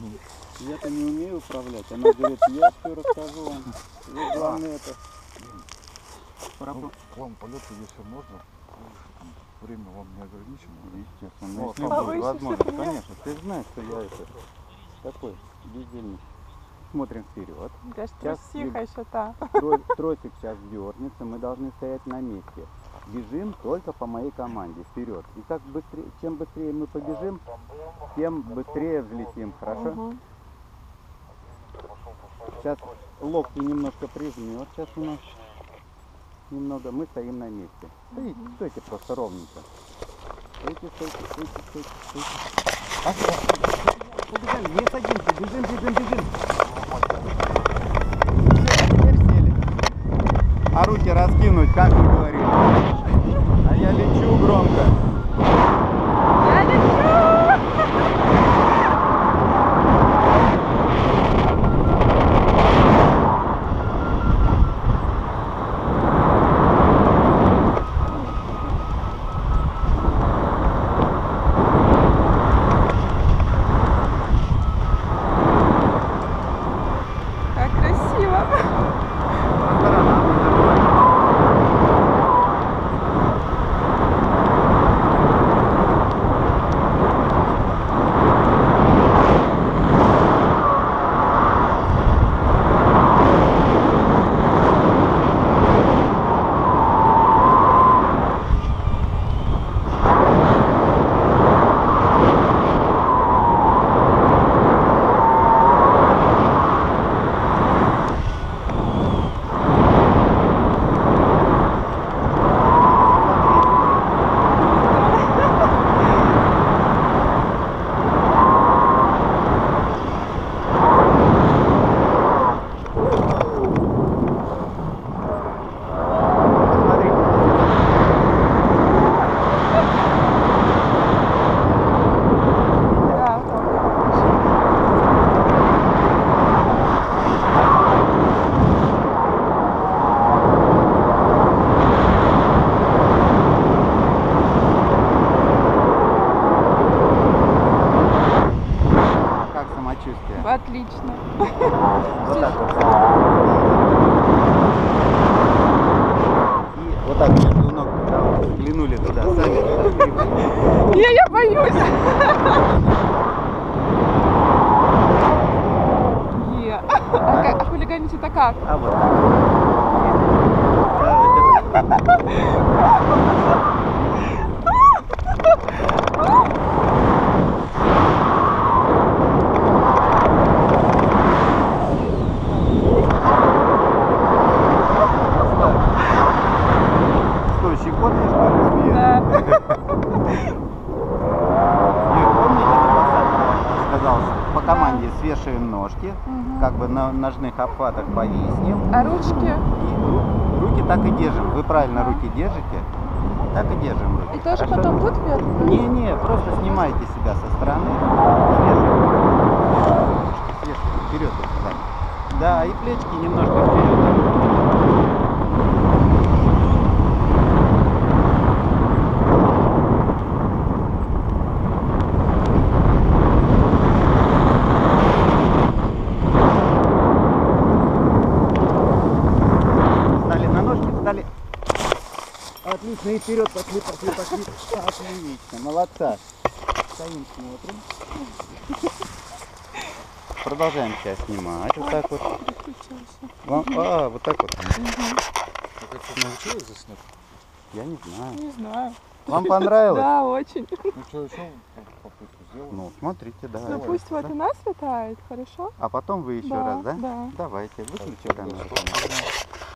Я-то не умею управлять. Она говорит, я все расскажу вам. Вы главное это. План полета, если можно, время вам не ограничено. Естественно. Ну, Если а будет возможность, конечно. Ты знаешь, что я это такой бездельник. Смотрим вперед. Я ж Сейчас трусиха еще та. Тросик сейчас дернется, мы должны стоять на месте. Бежим только по моей команде, вперед. И как быстрее, чем быстрее мы побежим, тем быстрее взлетим, хорошо? Угу. Сейчас локти немножко прижмет, сейчас у нас немного, мы стоим на месте. Стойте просто ровненько. Стойте. Побежали, не садимся, бежим. Теперь сели. А руки раскинуть, как мы говорили. А я лечу громко. Я лечу! Как красиво! Самочувствие. Отлично. Вот так вот. И вот так между ног туда вот, взглянули туда сами. Я боюсь. А хулиганить это как? А вот так. Что, щекотно, что ли, Да. Юр, помните, я сказал, по команде свешиваем ножки, как бы на ножных обхватах повиснем. А ручки? И руки так и держим. Вы правильно руки держите, так и держим руки. И тоже Хорошо? потом тут вверх? Не, просто снимайте себя со стороны. Свешивайте вперед. Да, и плечики немножко вперед. Встали на ножки, встали. Отлично, и вперед пошли. Отлично, молодца. Стоим, смотрим. Продолжаем сейчас снимать. Вот так вот. Вот так вот. Как это научилась заснять? Я не знаю. Не знаю. Вам понравилось? Да, очень. Ну что, еще попытку сделаем? Ну, смотрите, да. Ну пусть вот и нас летает, хорошо? А потом вы еще Да, раз, да? да. Давайте, выключи камеру.